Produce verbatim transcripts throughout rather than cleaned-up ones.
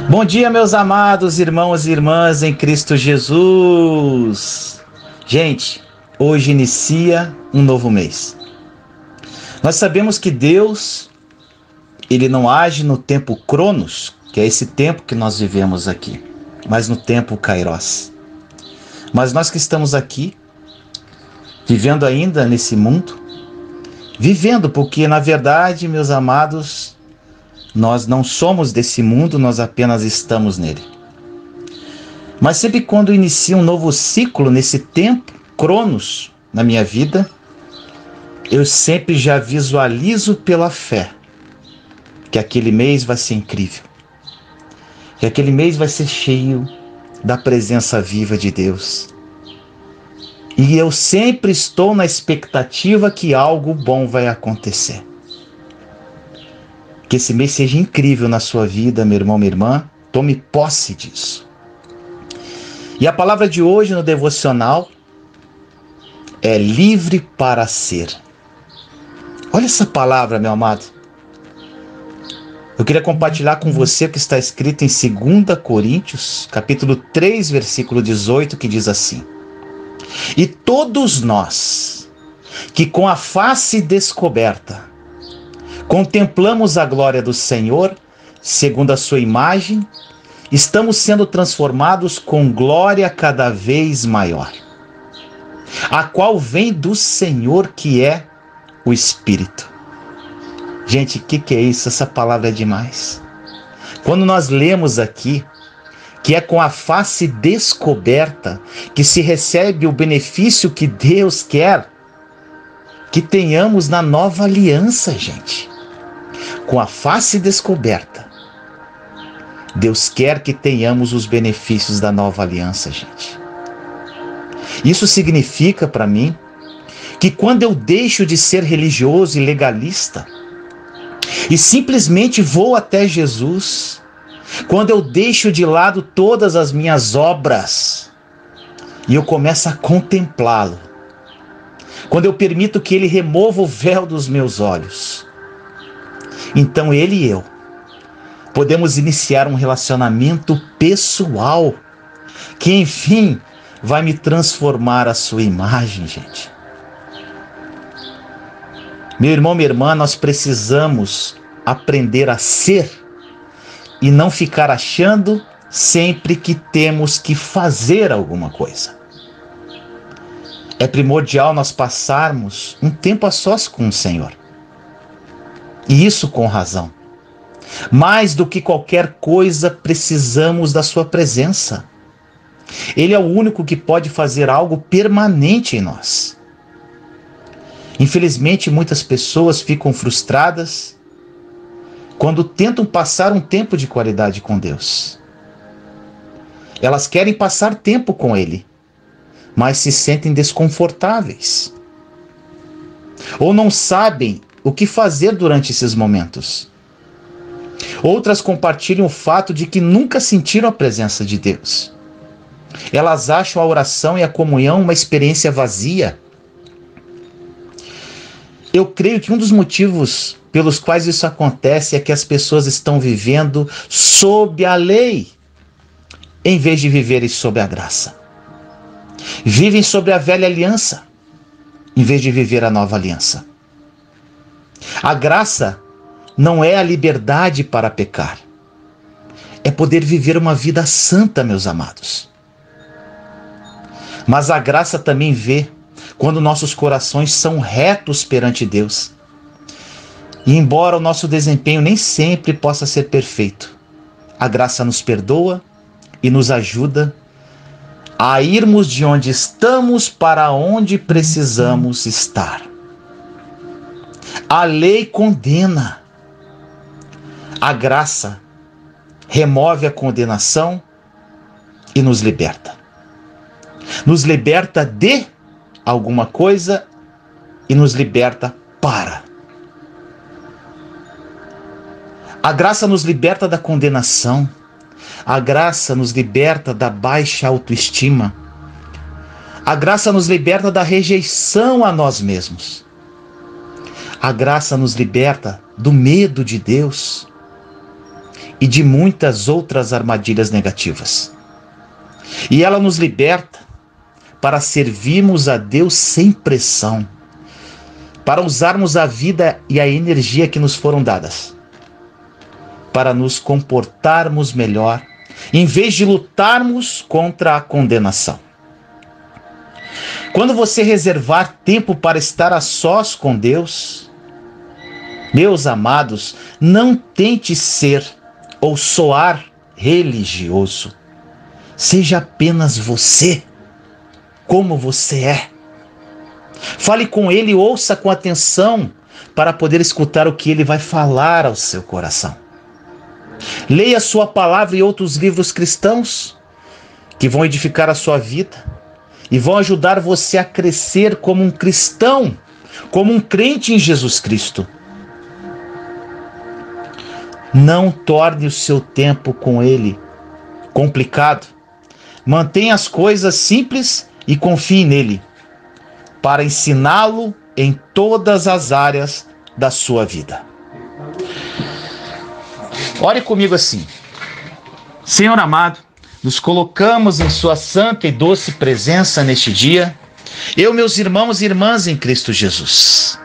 Bom dia, meus amados irmãos e irmãs em Cristo Jesus. Gente, hoje inicia um novo mês. Nós sabemos que Deus, Ele não age no tempo Cronos, que é esse tempo que nós vivemos aqui, mas no tempo Kairos. Mas nós que estamos aqui, vivendo ainda nesse mundo, vivendo porque, na verdade, meus amados, nós não somos desse mundo, nós apenas estamos nele. Mas sempre quando inicia um novo ciclo, nesse tempo, Cronos, na minha vida, eu sempre já visualizo pela fé que aquele mês vai ser incrível. Que aquele mês vai ser cheio da presença viva de Deus. E eu sempre estou na expectativa que algo bom vai acontecer. Que esse mês seja incrível na sua vida, meu irmão, minha irmã. Tome posse disso. E a palavra de hoje no devocional é livre para ser. Olha essa palavra, meu amado. Eu queria compartilhar com você o que está escrito em segunda Coríntios, capítulo três, versículo dezoito, que diz assim: E todos nós, que com a face descoberta, contemplamos a glória do Senhor, segundo a sua imagem, estamos sendo transformados com glória cada vez maior, a qual vem do Senhor, que é o Espírito. Gente, o que, que é isso? Essa palavra é demais. Quando nós lemos aqui que é com a face descoberta que se recebe o benefício que Deus quer que tenhamos na nova aliança, gente. Com a face descoberta, Deus quer que tenhamos os benefícios da nova aliança, gente. Isso significa para mim que quando eu deixo de ser religioso e legalista e simplesmente vou até Jesus, quando eu deixo de lado todas as minhas obras e eu começo a contemplá-lo, quando eu permito que Ele remova o véu dos meus olhos, então Ele e eu podemos iniciar um relacionamento pessoal que, enfim, vai me transformar à sua imagem, gente. Meu irmão, minha irmã, nós precisamos aprender a ser e não ficar achando sempre que temos que fazer alguma coisa. É primordial nós passarmos um tempo a sós com o Senhor. E isso com razão. Mais do que qualquer coisa, precisamos da sua presença. Ele é o único que pode fazer algo permanente em nós. Infelizmente, muitas pessoas ficam frustradas quando tentam passar um tempo de qualidade com Deus. Elas querem passar tempo com Ele, mas se sentem desconfortáveis. Ou não sabem o que fazer durante esses momentos. Outras compartilham o fato de que nunca sentiram a presença de Deus. Elas acham a oração e a comunhão uma experiência vazia. Eu creio que um dos motivos pelos quais isso acontece é que as pessoas estão vivendo sob a lei, em vez de viverem sob a graça. Vivem sobre a velha aliança, em vez de viver a nova aliança. A graça não é a liberdade para pecar. É poder viver uma vida santa, meus amados. Mas a graça também vê quando nossos corações são retos perante Deus. E embora o nosso desempenho nem sempre possa ser perfeito, a graça nos perdoa e nos ajuda a irmos de onde estamos para onde precisamos estar. A lei condena. A graça remove a condenação e nos liberta. Nos liberta de alguma coisa e nos liberta para. A graça nos liberta da condenação. A graça nos liberta da baixa autoestima. A graça nos liberta da rejeição a nós mesmos. A graça nos liberta do medo de Deus. e de muitas outras armadilhas negativas. E ela nos liberta para servirmos a Deus sem pressão, para usarmos a vida e a energia que nos foram dadas, para nos comportarmos melhor, em vez de lutarmos contra a condenação. Quando você reservar tempo para estar a sós com Deus, meus amados, não tente ser ou soar religioso. Seja apenas você, como você é. Fale com Ele e ouça com atenção para poder escutar o que Ele vai falar ao seu coração. Leia sua palavra e outros livros cristãos que vão edificar a sua vida e vão ajudar você a crescer como um cristão, como um crente em Jesus Cristo. Não torne o seu tempo com Ele complicado. Mantenha as coisas simples e confie nele para ensiná-lo em todas as áreas da sua vida. Ore comigo assim: Senhor amado, nos colocamos em sua santa e doce presença neste dia, eu, meus irmãos e irmãs em Cristo Jesus.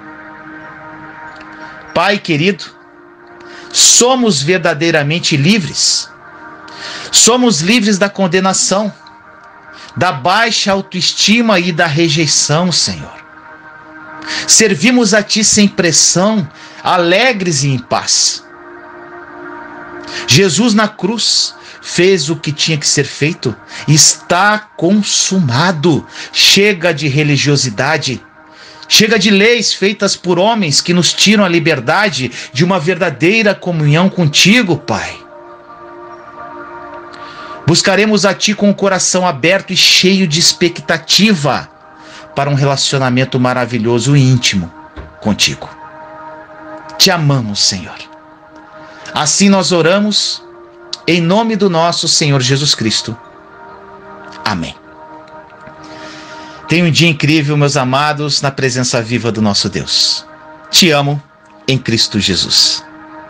Pai querido, somos verdadeiramente livres. Somos livres da condenação, da baixa autoestima e da rejeição, Senhor. Servimos a Ti sem pressão, alegres e em paz. Jesus na cruz fez o que tinha que ser feito. Está consumado. Chega de religiosidade. Chega de leis feitas por homens que nos tiram a liberdade de uma verdadeira comunhão contigo, Pai. Buscaremos a Ti com o coração aberto e cheio de expectativa para um relacionamento maravilhoso e íntimo contigo. Te amamos, Senhor. Assim nós oramos, em nome do nosso Senhor Jesus Cristo. Amém. Tenha um dia incrível, meus amados, na presença viva do nosso Deus. Te amo em Cristo Jesus.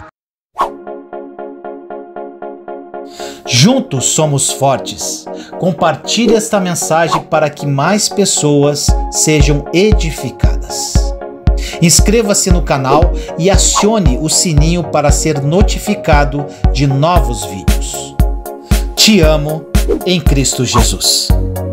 Juntos somos fortes. Compartilhe esta mensagem para que mais pessoas sejam edificadas. Inscreva-se no canal e acione o sininho para ser notificado de novos vídeos. Te amo em Cristo Jesus.